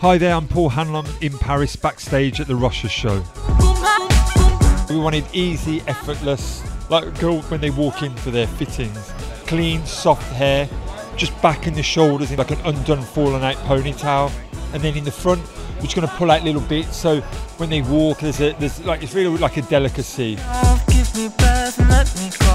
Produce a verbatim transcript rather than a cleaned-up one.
Hi there, I'm Paul Hanlon in Paris backstage at the Rochas show. We wanted easy, effortless, like a girl when they walk in for their fittings. Clean, soft hair, just back in the shoulders in like an undone, fallen out ponytail. And then in the front, we're just going to pull out little bits, so when they walk, there's a, there's like, it's really like a delicacy. Give me breath and let me